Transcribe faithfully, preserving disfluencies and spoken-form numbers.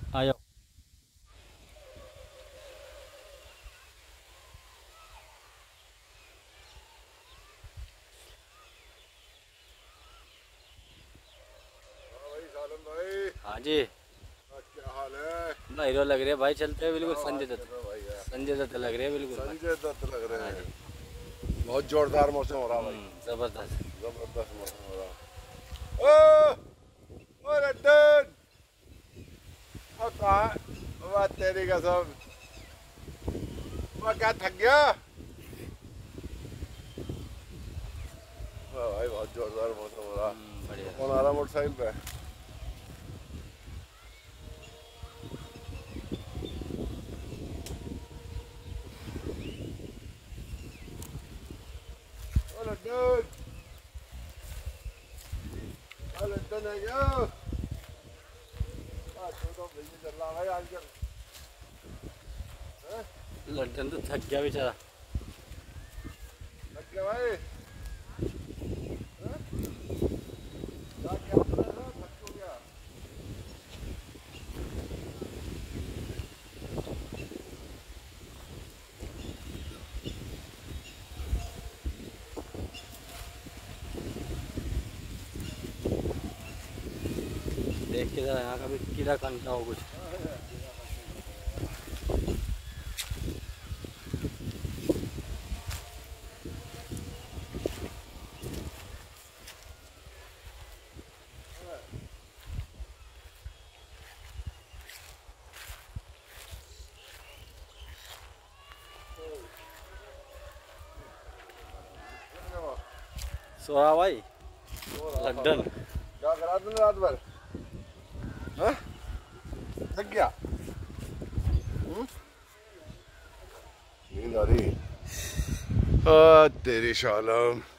आ जाओ। हाँ जी, क्या हाल है? अपना हीरो लग रहे हैं भाई, चलते हैं बिल्कुल संजय दत्त। संजय दत्त लग रहे हैं बिल्कुल। संजय दत्त लग रहे हाँ हैं। जी, बहुत जोरदार मौसम हो रहा है भाई, जबरदस्त। जबरदस्त मौसम हो रहा है। ओ ओ लड्डन, ओ कहाँ? वाह तेरी कसम, वाह क्या थक गया? वाह भाई बहुत जोरदार मौसम हो रहा है। बढ़िया। कौन आ रहा मोटरसाइकिल पे? ओ लड्डन, ओ लड्डन है क्या? तू तो बिजली चल रहा भाई आजकल। लड़कन तो थक गया बेचारा। थक गया भाई? हाँ? क्या क्या कर रहा था? थक क्यों गया? देख के जरा यहाँ का भी कीड़ा काटना हो कुछ। सोरा भाई लड्डन क्या करा तुमने रात भर? हाँ? थक गया? हम्म? नींद आ रही? आ, तेरी शालम।